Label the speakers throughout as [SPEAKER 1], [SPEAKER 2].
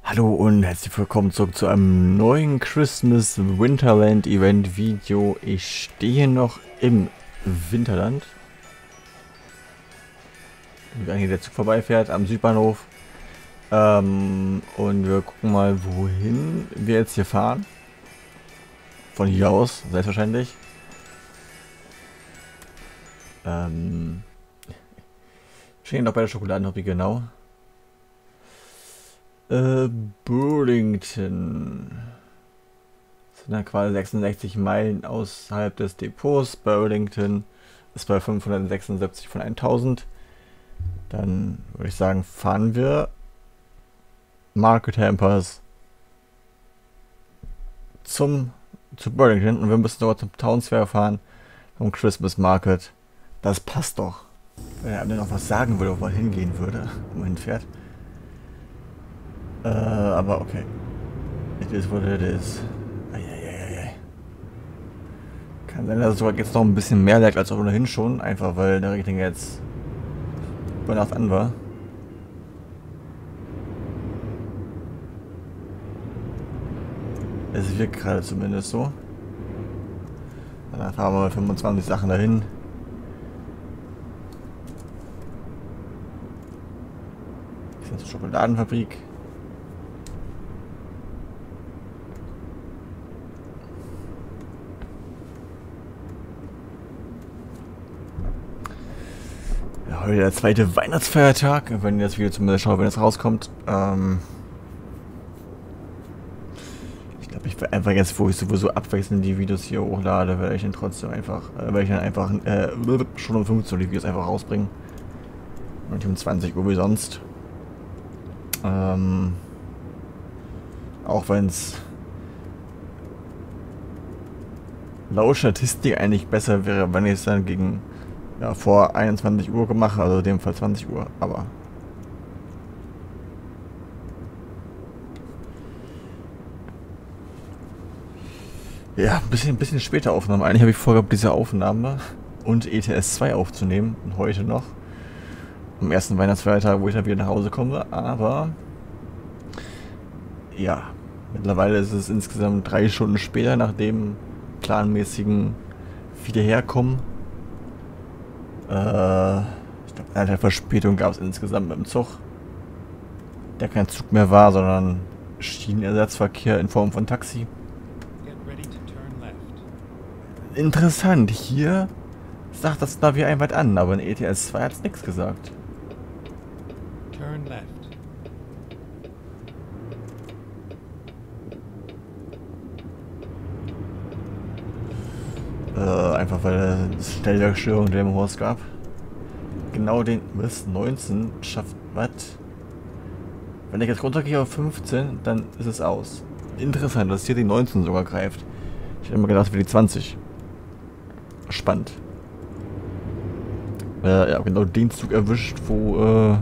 [SPEAKER 1] Hallo und herzlich willkommen zurück zu einem neuen Christmas Winterland Event Video. Ich stehe noch im Winterland. Wenn hier der Zug vorbeifährt am Südbahnhof. Und wir gucken mal, wohin wir jetzt hier fahren. Von hier aus, selbstverständlich. Stehen noch bei der Schokoladenhobby, genau. Burlington. Das sind dann quasi 66 Meilen außerhalb des Depots. Burlington ist bei 576 von 1000. Dann würde ich sagen, fahren wir Market Hampers zu Burlington und wir müssen dort zum Town Square fahren, vom Christmas Market. Das passt doch. Wenn er noch was sagen würde, wo er hingehen würde, wo man hinfährt. Aber okay. It is what it is. Eieieiei. Kann sein, dass es sogar jetzt noch ein bisschen mehr lag als ohnehin schon. Einfach weil der Regelung jetzt über Nacht an war. Es wirkt gerade zumindest so. Dann fahren wir mal 25 Sachen dahin. Das ist eine Schokoladenfabrik. Ja, heute der zweite Weihnachtsfeiertag, wenn ihr das Video zumindest schaut, wenn es rauskommt. Ich glaube, ich werde einfach jetzt, wo ich sowieso abwechselnd die Videos hier hochlade, werde ich dann trotzdem einfach, schon um 15 Uhr die Videos einfach rausbringen. Und nicht um 20 Uhr wie sonst. Auch wenn es laut Statistik eigentlich besser wäre, wenn ich es dann gegen vor 21 Uhr gemacht, also in dem Fall 20 Uhr, aber ja, ein bisschen später aufnehmen. Eigentlich habe ich vorgehabt, diese Aufnahme und ETS 2 aufzunehmen, und heute noch am ersten Weihnachtsfeiertag, wo ich dann wieder nach Hause komme, aber ja, mittlerweile ist es insgesamt 3 Stunden später nach dem planmäßigen Wiederherkommen. Ich glaube, eine Verspätung gab es insgesamt mit dem Zug, der kein Zug mehr war, sondern Schienenersatzverkehr in Form von Taxi. Interessant, hier sagt das Navi einfach an, aber in ETS 2 hat es nichts gesagt.
[SPEAKER 2] Turn left.
[SPEAKER 1] Einfach weil es Stellwerkstörung der im Horst gab. Genau den bis 19 schafft was? Wenn ich jetzt runtergehe auf 15, dann ist es aus. Interessant, dass hier die 19 sogar greift. Ich hätte immer gedacht, für die 20. Spannend. Ja, genau den Zug erwischt, wo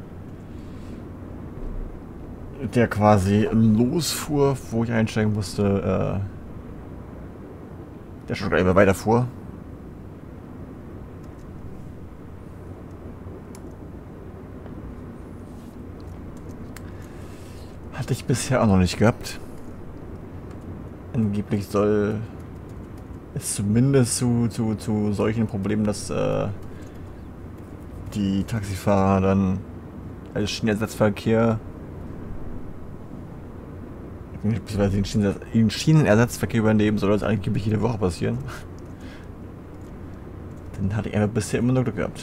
[SPEAKER 1] der quasi losfuhr, wo ich einsteigen musste. Der schon gleich immer weiterfuhr. Hatte ich bisher auch noch nicht gehabt. Angeblich soll es zumindest zu solchen Problemen, dass die Taxifahrer dann als Schienenersatzverkehr beziehungsweise den Schienenersatzverkehr übernehmen, soll das angeblich jede Woche passieren. Dann hatte ich einfach bisher immer nur Glück gehabt.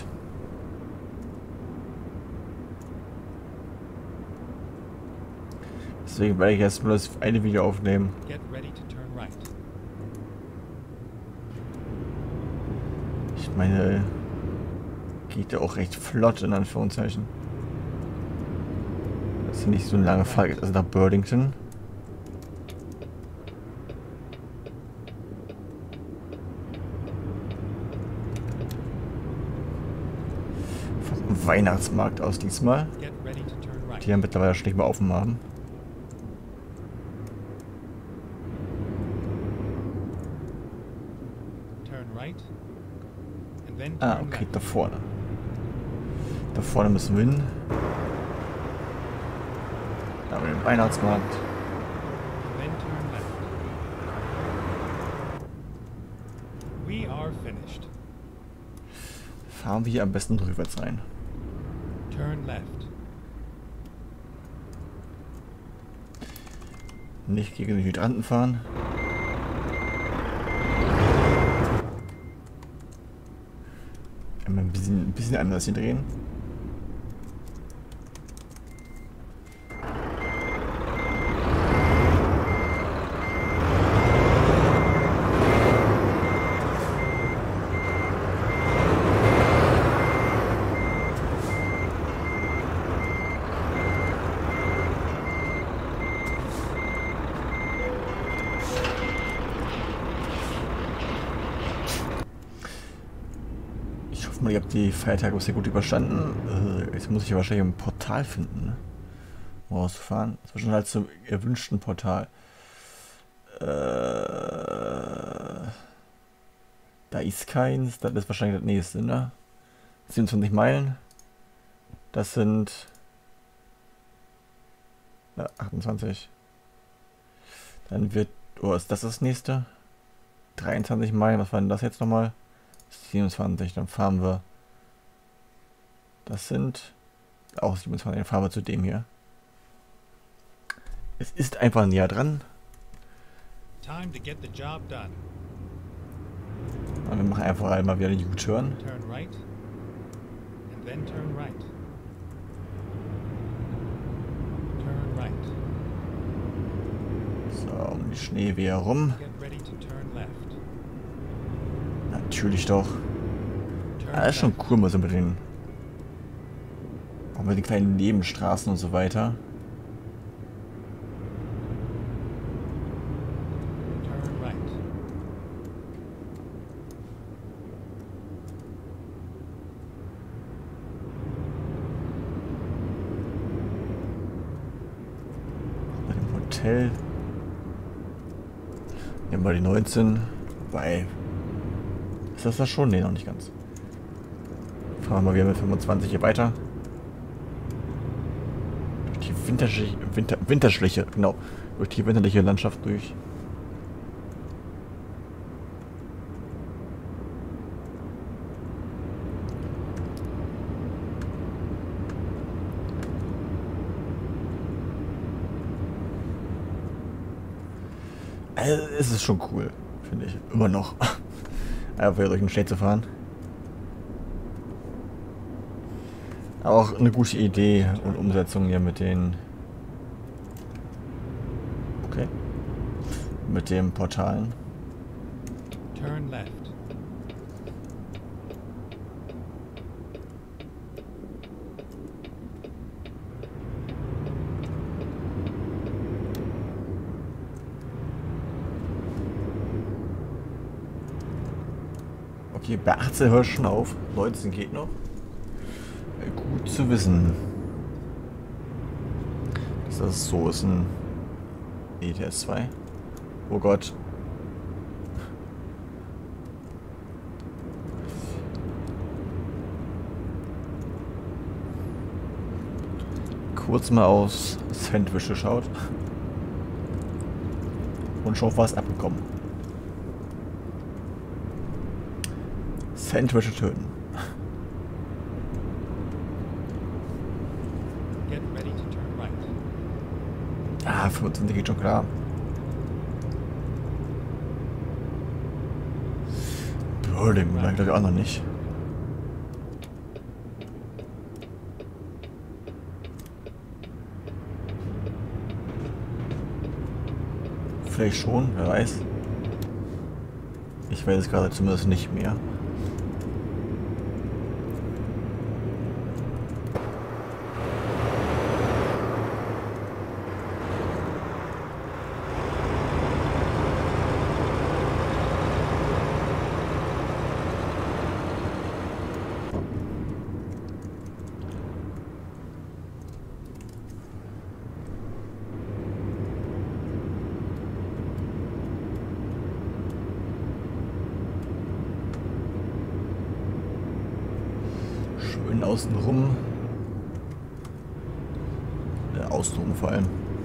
[SPEAKER 1] Deswegen werde ich erst nur das eine Video aufnehmen.
[SPEAKER 2] Get ready to turn right.
[SPEAKER 1] Ich meine, geht ja auch recht flott in Anführungszeichen. Das ist nicht so eine lange Fahrt, also nach Burlington. Vom Weihnachtsmarkt aus diesmal.
[SPEAKER 2] Get ready to turn right.
[SPEAKER 1] Die ja mittlerweile schon nicht mehr offen haben.
[SPEAKER 2] Turn right. And then
[SPEAKER 1] Ah,
[SPEAKER 2] turn
[SPEAKER 1] okay,
[SPEAKER 2] left.
[SPEAKER 1] da vorne. Da vorne müssen wir hin. haben wir den Weihnachtsmarkt.
[SPEAKER 2] and then turn left. We are finished.
[SPEAKER 1] Fahren wir hier am besten rückwärts rein.
[SPEAKER 2] Turn left.
[SPEAKER 1] Nicht gegen den Hydranten fahren. Einmal ein bisschen anders hier drehen. Ich hoffe mal, ihr habt die Feiertage sehr gut überstanden. Jetzt muss ich ja wahrscheinlich ein Portal finden, ne? Um rauszufahren. Das war schon halt zum erwünschten Portal. Da ist keins. Das ist wahrscheinlich das nächste, ne? 27 Meilen. Das sind 28. Dann wird... Oh, ist das nächste? 23 Meilen. Was war denn das jetzt nochmal? 27, dann fahren wir. Das sind auch 27, dann fahren wir zu dem hier. Es ist einfach näher dran.
[SPEAKER 2] Time to get the job done.
[SPEAKER 1] Und wir machen einfach einmal wieder einen U-Turn.
[SPEAKER 2] Turn right. And then turn right. Turn right.
[SPEAKER 1] So, um die Schneewehe rum.
[SPEAKER 2] Get ready to turn left.
[SPEAKER 1] Natürlich doch.
[SPEAKER 2] Turn
[SPEAKER 1] Das ist schon
[SPEAKER 2] left.
[SPEAKER 1] cool, mal so mit den... Auch mit den kleinen Nebenstraßen und so weiter.
[SPEAKER 2] Turn right.
[SPEAKER 1] Bei dem Hotel. Nehmen wir die 19. Weil... Ist das schon? Ne, noch nicht ganz. Fahren wir mal wieder mit 25 hier weiter. Durch die winterschliche, genau. Durch die winterliche Landschaft durch. Also, es ist schon cool, finde ich. Immer noch. Einfach wieder durch den Schnee zu fahren. Auch eine gute Idee und Umsetzung hier mit den... Okay. Mit den Portalen.
[SPEAKER 2] Turn left.
[SPEAKER 1] Okay, bei 18 hört schon auf. 19 geht noch. Gut zu wissen. Dass das so ist ein ETS 2. Oh Gott. Kurz mal aufs Sandwich geschaut. Und schon was abbekommen. Sandwiche töten.
[SPEAKER 2] Get ready to turn right.
[SPEAKER 1] Ah, 25 geht schon klar. Burling, glaube ich auch noch nicht. Vielleicht schon, wer weiß. Ich weiß es gerade zumindest nicht mehr. Schön außenrum. Außenrum vor allem.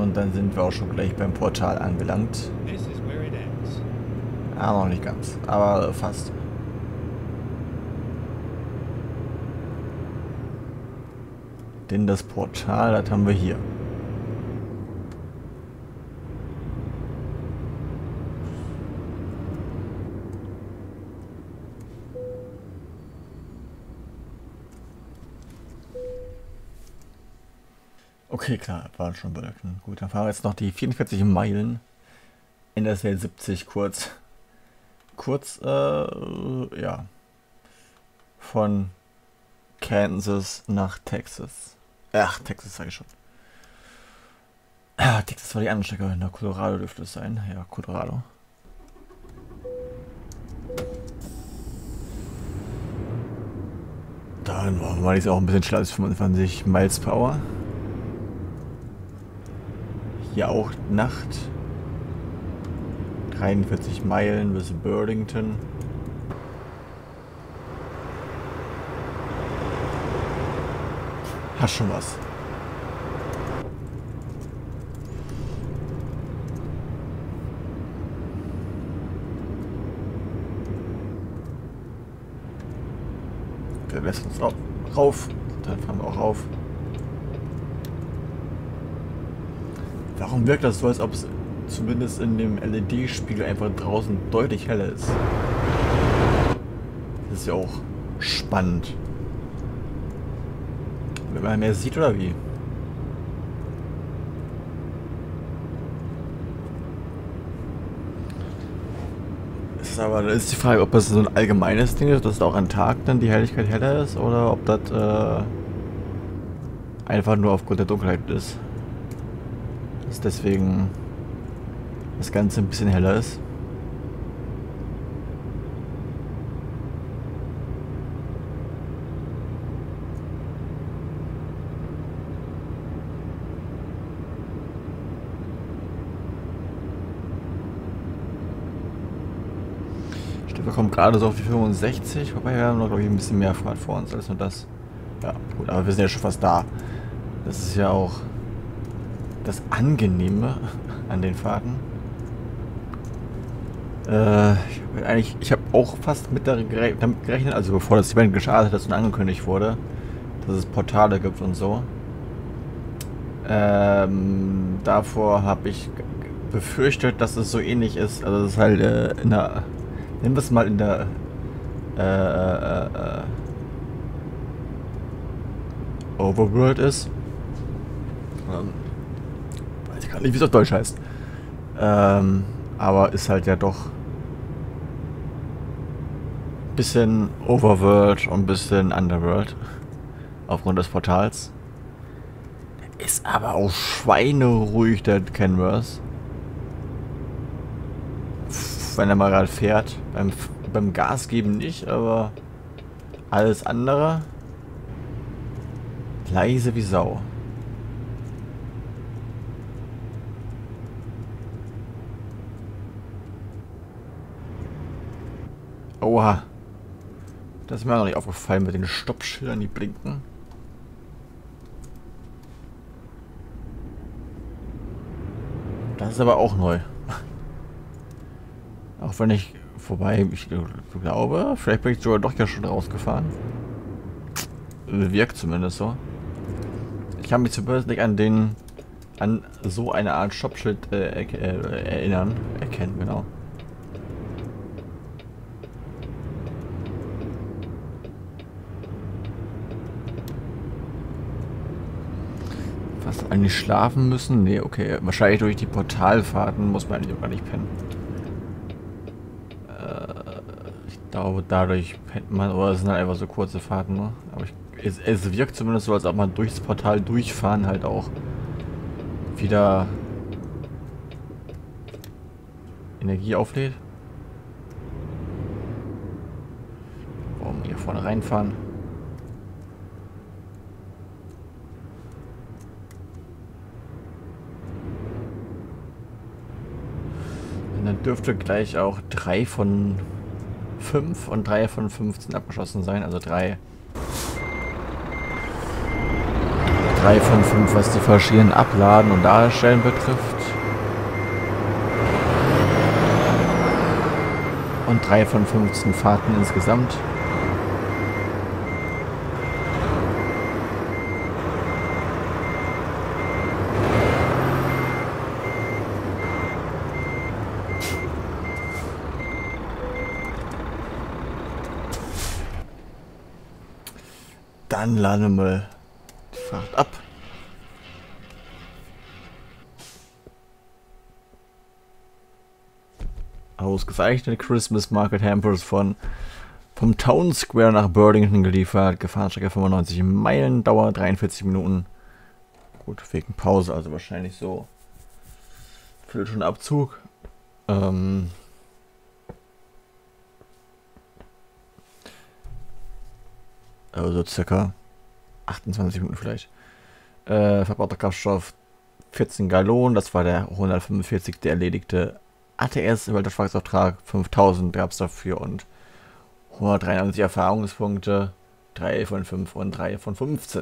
[SPEAKER 1] Und dann sind wir auch schon gleich beim Portal angelangt.
[SPEAKER 2] This is where it ends.
[SPEAKER 1] Ah, noch nicht ganz, aber fast. Denn das Portal, das haben wir hier. Okay, klar, waren schon Balken. Gut, dann fahren wir jetzt noch die 44 Meilen. Interstate 70 kurz. Ja. Von Kansas nach Texas. Ach, Texas sage ich schon. Ah, Texas war die Anstecker. Na, Colorado dürfte es sein. Ja, Colorado. Dann machen wir jetzt auch ein bisschen schneller als 25 Miles per Hour. Hier auch Nacht. 43 Meilen bis Burlington. Hast schon was. Der lässt uns rauf. Dann fahren wir auch rauf. Warum wirkt das so, als ob es zumindest in dem LED-Spiegel einfach draußen deutlich heller ist? Das ist ja auch spannend. Wenn man mehr sieht, oder wie? Aber da ist die Frage, ob das so ein allgemeines Ding ist, dass auch am Tag dann die Helligkeit heller ist, oder ob das einfach nur aufgrund der Dunkelheit ist. Dass deswegen das Ganze ein bisschen heller ist. Wir kommen gerade so auf die 65, wobei wir haben noch, glaube ich, ein bisschen mehr Fahrt vor uns als nur das. Ja, gut, aber wir sind ja schon fast da. Das ist ja auch das Angenehme an den Fahrten. Ich habe auch fast damit gerechnet, also bevor das Event gestartet ist und angekündigt wurde, dass es Portale gibt und so. Davor habe ich befürchtet, dass es so ähnlich ist. Also es ist halt in der... Nehmen wir es mal in der Overworld ist. Weiß ich gar nicht, wie es auf Deutsch heißt. Aber ist halt ja doch ein bisschen Overworld und ein bisschen Underworld. Aufgrund des Portals. Ist aber auch schweineruhig, der Canvas. Wenn er mal gerade fährt. Beim Gas geben nicht, aber alles andere leise wie Sau. Oha. Das ist mir noch nicht aufgefallen mit den Stoppschildern, die blinken. Das ist aber auch neu. Auch wenn ich ich glaube, vielleicht bin ich sogar doch ja schon rausgefahren. Wirkt zumindest so. Ich kann mich zumindest nicht an so eine Art Stoppschild erkennen, genau. Fast eigentlich schlafen müssen? Nee, okay. Wahrscheinlich durch die Portalfahrten muss man eigentlich auch gar nicht pennen. Ich glaube, dadurch pennt man, oder es sind halt einfach so kurze Fahrten, ne? Aber es wirkt zumindest so, als ob man durchs Portal durchfahren halt auch wieder Energie auflädt. Warum hier vorne reinfahren? Und dann dürfte gleich auch 3 von 5 und 3 von 15 abgeschlossen sein, also 3 3 von 5, was die verschiedenen Abladen und Darstellen betrifft. Und 3 von 15 Fahrten insgesamt. Dann laden wir die Fahrt ab. Ausgezeichnet Christmas Market Hampers vom Town Square nach Burlington geliefert. Gefahrenstrecke 95 Meilen, Dauer 43 Minuten. Gut, wegen Pause, also wahrscheinlich so Viertelstunde Abzug. Also circa 28 Minuten vielleicht. Verbrauchter Kraftstoff 14 Gallonen, das war der 145. der erledigte ATS im Weltvertragsauftrag. 5000 gab es dafür und 193 Erfahrungspunkte, 3 von 5 und 3 von 15.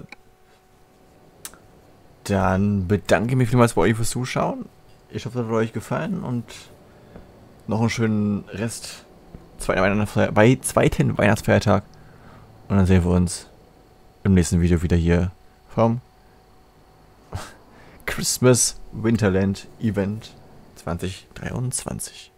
[SPEAKER 1] Dann bedanke ich mich vielmals bei euch fürs Zuschauen. Ich hoffe, es hat euch gefallen und noch einen schönen Rest bei zweiten Weihnachtsfeiertag. Und dann sehen wir uns im nächsten Video wieder hier vom Christmas Winterland Event 2023.